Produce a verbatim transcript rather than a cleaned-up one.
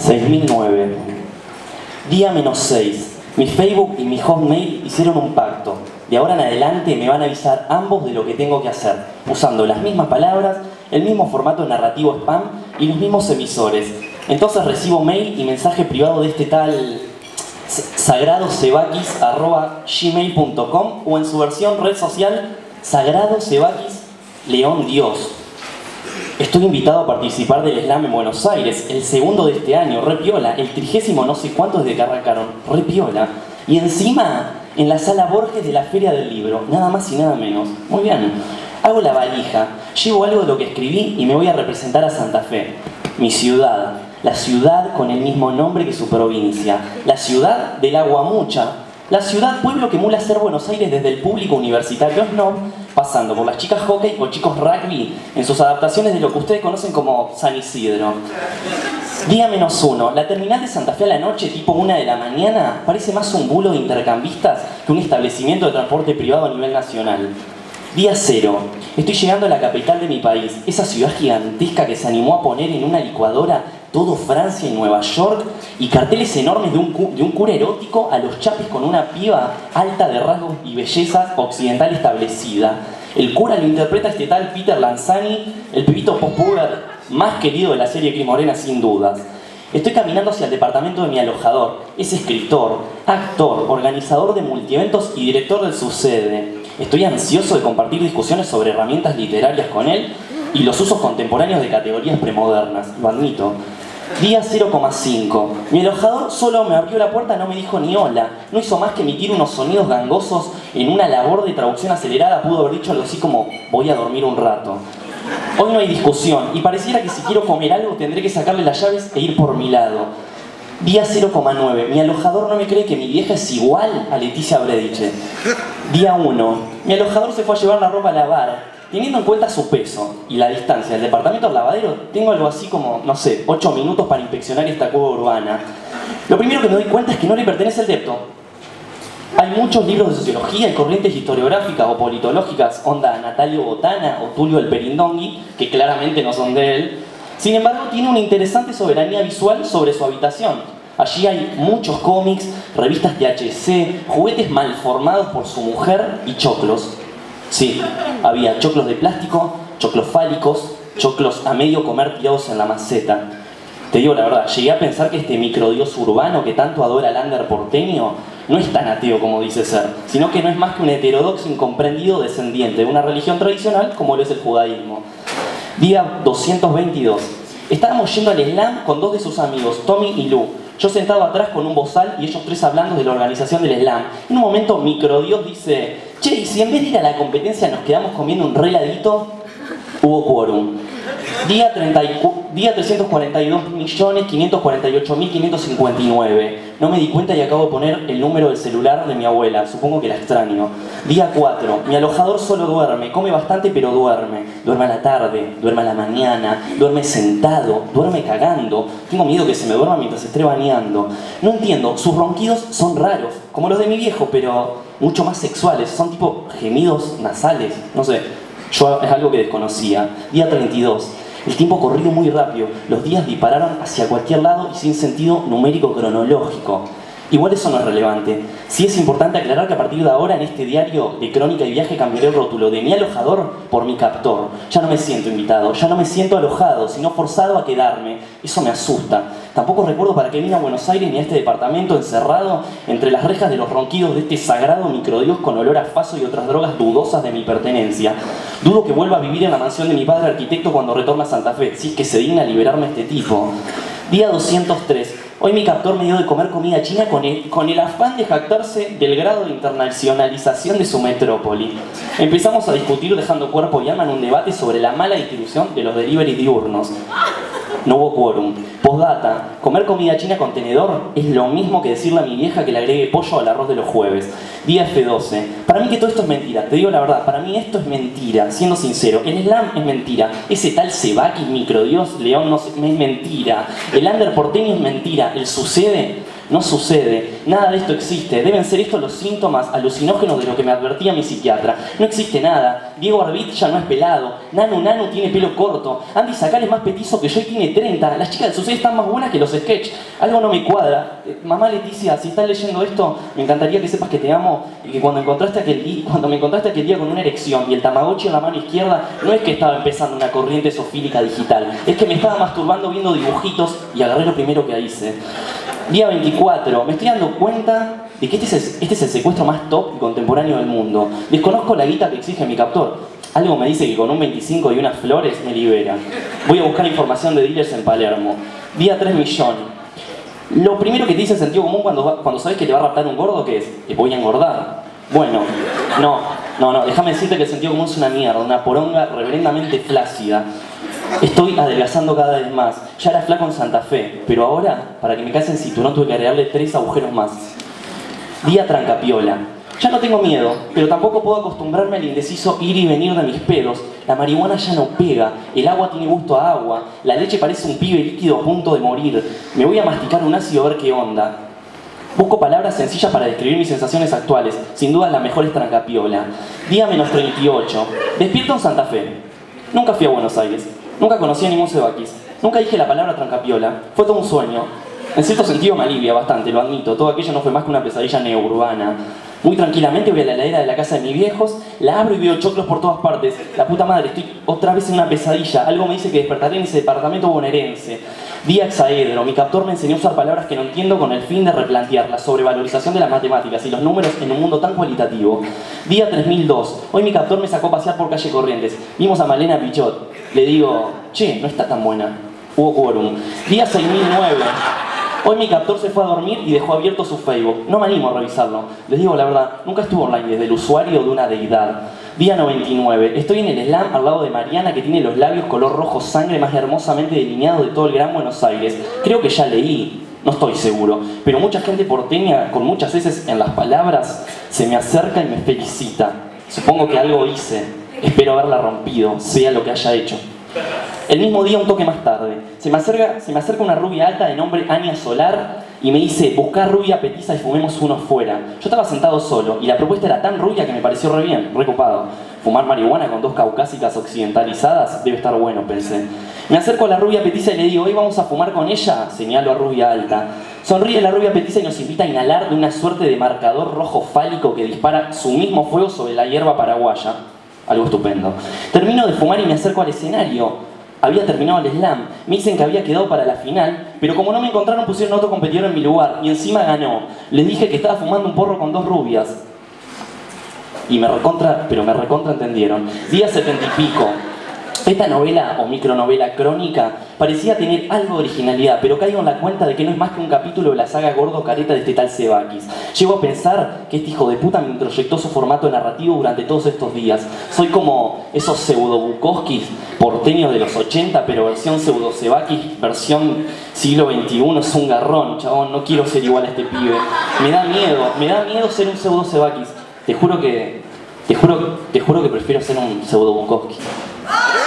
seis mil nueve. Día menos seis. Mi Facebook y mi Hotmail hicieron un pacto. De ahora en adelante me van a avisar ambos de lo que tengo que hacer, usando las mismas palabras, el mismo formato narrativo spam y los mismos emisores. Entonces recibo mail y mensaje privado de este tal sagradosebakis arroba gmail punto com o en su versión red social sagradosebakis león dios. Estoy invitado a participar del slam en Buenos Aires, el segundo de este año, re piola, el trigésimo no sé cuánto desde que arrancaron, re piola. Y encima, en la sala Borges de la Feria del Libro, nada más y nada menos. Muy bien, hago la valija, llevo algo de lo que escribí y me voy a representar a Santa Fe, mi ciudad, la ciudad con el mismo nombre que su provincia, la ciudad del agua mucha, la ciudad pueblo que emula ser Buenos Aires desde el público universitario snob, pasando por las chicas hockey o chicos rugby en sus adaptaciones de lo que ustedes conocen como San Isidro. Día menos uno. La terminal de Santa Fe a la noche, tipo una de la mañana, parece más un bulo de intercambistas que un establecimiento de transporte privado a nivel nacional. Día cero. Estoy llegando a la capital de mi país, esa ciudad gigantesca que se animó a poner en una licuadora todo Francia y Nueva York y carteles enormes de un, cu de un cura erótico a los chapis con una piba alta de rasgos y belleza occidental establecida. El cura lo interpreta este tal Peter Lanzani, el pibito post-puber más querido de la serie Cris Morena sin dudas. Estoy caminando hacia el departamento de mi alojador. Es escritor, actor, organizador de multieventos y director del Sucede. Estoy ansioso de compartir discusiones sobre herramientas literarias con él y los usos contemporáneos de categorías premodernas, lo admito. Día cero coma cinco. Mi alojador solo me abrió la puerta, no me dijo ni hola. No hizo más que emitir unos sonidos gangosos en una labor de traducción acelerada. Pudo haber dicho algo así como, voy a dormir un rato. Hoy no hay discusión y pareciera que si quiero comer algo tendré que sacarle las llaves e ir por mi lado. Día cero coma nueve. Mi alojador no me cree que mi vieja es igual a Leticia Brediche. Día uno. Mi alojador se fue a llevar la ropa a lavar. Teniendo en cuenta su peso y la distancia del departamento al lavadero, tengo algo así como, no sé, ocho minutos para inspeccionar esta cueva urbana. Lo primero que me doy cuenta es que no le pertenece el depto. Hay muchos libros de sociología y corrientes historiográficas o politológicas, onda Natalio Botana o Tulio el Perindongui, que claramente no son de él. Sin embargo, tiene una interesante soberanía visual sobre su habitación. Allí hay muchos cómics, revistas T H C, juguetes malformados por su mujer y choclos. Sí, había choclos de plástico, choclos fálicos, choclos a medio comer tirados en la maceta. Te digo la verdad, llegué a pensar que este microdios urbano que tanto adora el under porteño no es tan ateo como dice ser, sino que no es más que un heterodoxo incomprendido descendiente de una religión tradicional como lo es el judaísmo. Día doscientos veintidós. Estábamos yendo al slam con dos de sus amigos, Tommy y Lou. Yo sentado atrás con un bozal y ellos tres hablando de la organización del slam. En un momento Microdios dice, che, ¿y si en vez de ir a la competencia nos quedamos comiendo un reladito? Hubo quórum. Día, día trescientos cuarenta y dos millones quinientos cuarenta y ocho mil quinientos cincuenta y nueve. No me di cuenta y acabo de poner el número del celular de mi abuela. Supongo que la extraño. Día cuatro. Mi alojador solo duerme. Come bastante pero duerme. Duerme a la tarde, duerme a la mañana, duerme sentado, duerme cagando. Tengo miedo que se me duerma mientras esté bañando. No entiendo. Sus ronquidos son raros, como los de mi viejo, pero mucho más sexuales. Son tipo gemidos nasales. No sé. Yo es algo que desconocía. Día treinta y dos. El tiempo corrió muy rápido. Los días dispararon hacia cualquier lado y sin sentido numérico cronológico. Igual eso no es relevante. Sí es importante aclarar que a partir de ahora en este diario de crónica y viaje cambiaré el rótulo de mi alojador por mi captor. Ya no me siento invitado, ya no me siento alojado, sino forzado a quedarme. Eso me asusta. Tampoco recuerdo para qué vine a Buenos Aires ni a este departamento encerrado entre las rejas de los ronquidos de este sagrado microdios con olor a faso y otras drogas dudosas de mi pertenencia. Dudo que vuelva a vivir en la mansión de mi padre arquitecto cuando retorne a Santa Fe, si es que se digna a liberarme este tipo. Día doscientos tres. Hoy mi captor me dio de comer comida china con el, con el afán de jactarse del grado de internacionalización de su metrópoli. Empezamos a discutir dejando cuerpo y alma en un debate sobre la mala distribución de los delivery diurnos. No hubo quórum. Postdata, comer comida china con tenedor es lo mismo que decirle a mi vieja que le agregue pollo al arroz de los jueves. Día F doce. Para mí que todo esto es mentira, te digo la verdad, para mí esto es mentira, siendo sincero. El slam es mentira, ese tal Sebakis, microdios, león, no sé, es mentira. El under porteño es mentira, el Sucede No sucede, nada de esto existe. Deben ser estos los síntomas alucinógenos de lo que me advertía mi psiquiatra. No existe nada. Diego Arbit ya no es pelado. Nanu Nanu tiene pelo corto. Andy Sacal es más petizo que yo y tiene treinta. Las chicas de su serie están más buenas que los sketch. Algo no me cuadra. Eh, mamá Leticia, si estás leyendo esto, me encantaría que sepas que te amo y que cuando, encontraste aquel día, cuando me encontraste aquel día con una erección y el Tamagotchi en la mano izquierda, no es que estaba empezando una corriente zoofílica digital. Es que me estaba masturbando viendo dibujitos y agarré lo primero que hice. Día veinticuatro. Me estoy dando cuenta de que este es, el, este es el secuestro más top y contemporáneo del mundo. Desconozco la guita que exige mi captor. Algo me dice que con un veinticinco y unas flores me libera. Voy a buscar información de dealers en Palermo. Día tres millón. Lo primero que te dice el sentido común cuando, cuando sabes que te va a raptar un gordo, ¿qué es? Te voy a engordar. Bueno, no, no, no. Déjame decirte que el sentido común es una mierda, una poronga reverendamente flácida. Estoy adelgazando cada vez más. Ya era flaco en Santa Fe, pero ahora, para que me case en cinturón, tuve que agregarle tres agujeros más. Día trancapiola. Ya no tengo miedo, pero tampoco puedo acostumbrarme al indeciso ir y venir de mis pedos. La marihuana ya no pega, el agua tiene gusto a agua, la leche parece un pibe líquido a punto de morir. Me voy a masticar un ácido a ver qué onda. Busco palabras sencillas para describir mis sensaciones actuales. Sin duda la mejor es trancapiola. Día menos treinta y ocho. Despierto en Santa Fe. Nunca fui a Buenos Aires. Nunca conocí a ningún Sebakis. Nunca dije la palabra trancapiola. Fue todo un sueño. En cierto sentido me alivia bastante, lo admito. Todo aquello no fue más que una pesadilla neururbana. Muy tranquilamente voy a la heladera de la casa de mis viejos, la abro y veo choclos por todas partes. La puta madre, estoy otra vez en una pesadilla. Algo me dice que despertaré en ese departamento bonaerense. Día hexaedro. Mi captor me enseñó a usar palabras que no entiendo con el fin de replantear la sobrevalorización de las matemáticas y los números en un mundo tan cualitativo. Día tres mil dos. Hoy mi captor me sacó a pasear por calle Corrientes. Vimos a Malena Pichot. Le digo, che, no está tan buena. Hubo quórum. Día seis mil nueve. Hoy mi captor se fue a dormir y dejó abierto su Facebook. No me animo a revisarlo. Les digo la verdad, nunca estuve online desde el usuario de una deidad. Día noventa y nueve. Estoy en el slam al lado de Mariana, que tiene los labios color rojo sangre más hermosamente delineados de todo el Gran Buenos Aires. Creo que ya leí, no estoy seguro, pero mucha gente porteña con muchas S en las palabras se me acerca y me felicita. Supongo que algo hice. Espero haberla rompido, sea lo que haya hecho. El mismo día, un toque más tarde, se me acerca, se me acerca una rubia alta de nombre Ania Solar y me dice, buscá rubia petiza y fumemos uno fuera. Yo estaba sentado solo y la propuesta era tan rubia que me pareció re bien, re copado. Fumar marihuana con dos caucásicas occidentalizadas debe estar bueno, pensé. Me acerco a la rubia petiza y le digo, hoy vamos a fumar con ella, señalo a rubia alta. Sonríe la rubia petiza y nos invita a inhalar de una suerte de marcador rojo fálico que dispara su mismo fuego sobre la hierba paraguaya. Algo estupendo. Termino de fumar y me acerco al escenario. Había terminado el slam. Me dicen que había quedado para la final, pero como no me encontraron pusieron otro competidor en mi lugar y encima ganó. Les dije que estaba fumando un porro con dos rubias. Y me recontra, pero me recontra entendieron. Día setenta y pico. Esta novela o micronovela crónica parecía tener algo de originalidad, pero caigo en la cuenta de que no es más que un capítulo de la saga gordo careta de este tal Sebakis. Llego a pensar que este hijo de puta me introyectó su formato narrativo durante todos estos días. Soy como esos pseudo Bukowskis porteños de los ochenta, pero versión pseudo Sebakis, versión siglo veintiuno. Es un garrón, chabón, no quiero ser igual a este pibe. Me da miedo, me da miedo ser un pseudo Sebakis. Te juro que, te juro, te juro que prefiero ser un pseudo Bukowski.